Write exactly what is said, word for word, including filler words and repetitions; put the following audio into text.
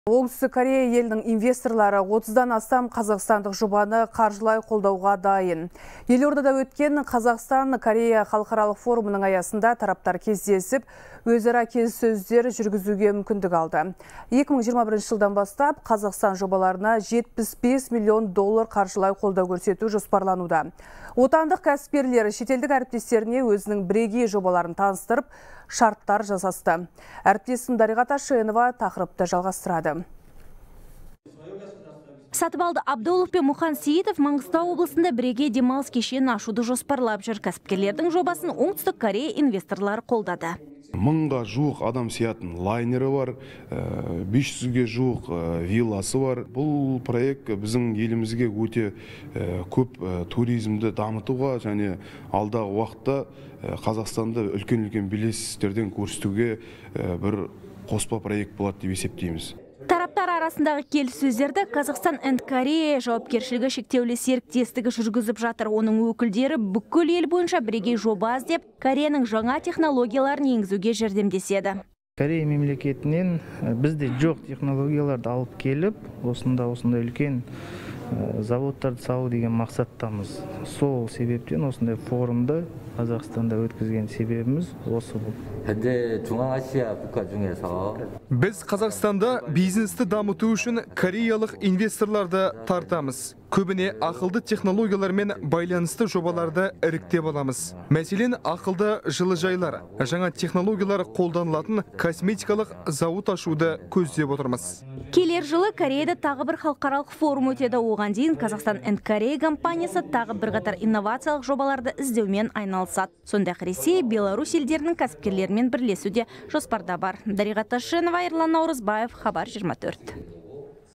Оңтүстік Корея елінің инвесторлары отыздан астам қазақстандық жобаны қаржылай қолдауға дайын. Елордада өткен Қазақстан-Корея халықаралық форумының аясында тараптар кездесіп, өзара келіссөздер жүргізуге мүмкіндік алды. екі мың жиырма бірінші жылдан бастап Қазақстан жобаларына жетпіс бес миллион доллар қаржылай қолдау көрсету жоспарлануда. Отандық кәсіпкерлер шетелдік әріптестеріне өзінің бірегей жобаларын таныстырып, шарттар жасасты. Әріптесім Дариға Ташенова тақырыпты жалғастырады. Сатыбалды Абдулов пен Мұхан Сейітов Маңғыстау облысында бірегей демалыс кешенін ашуды жоспарлап жүр. Кәсіпкерлердің жобасын Оңтүстік Корея инвесторлары қолдады. Мыңға жуық адам сиятын лайнері бар, бес жүзге жуық вилласы бар. Бұл проект біздің елімізге өте көп туризмді дамытуға және алдағы уақытта Қазақстанда үлкен-үлкен белестерден көрсетуге бір қоспа проект болады деп есептейміз. Тараптар арасындағы келіссөздерді Қазақстан энд Корея жауапкершілігі шектеулі серіктестігі жүргізіп жатыр. Оның өкілдері бүкіл ел бойынша бірегей жоба іздеп, Кореяның жаңа технологияларын енгізуге жәрдемдеседі. Корея мемлекетінен бізде жоқ технологияларды алып келіп, осында осында үлкен заводтарды салу деген мақсаттамыз. Сол себептен осындай форумды Қазақстанда өткізген себебіміз осы бұл. Біз Қазақстанда бизнесті дамыту үшін кореялық инвесторларды тартамыз. Көбіне ақылды технологиялармен байланысты жобаларды іріктеп аламыз. Мәселен, ақылды жылыжайлар, жаңа технологиялар қолданылатын косметикалық зауыт ашуды көздеп отырмыз. Келер жылы Кореяда тағы бір халықаралық форум өтеді. Оған дейін Қазақстан энд Корея компаниясы тағы бірқатар инновациялық жобаларды іздеумен айналысады. Сондай-ақ Ресей, Беларусь елдерінің кәсіпкерлерімен бірлесуде жоспарда бар. Дариға Ташенова, Ерлан Наурызбаев, Хабар жиырма төрт.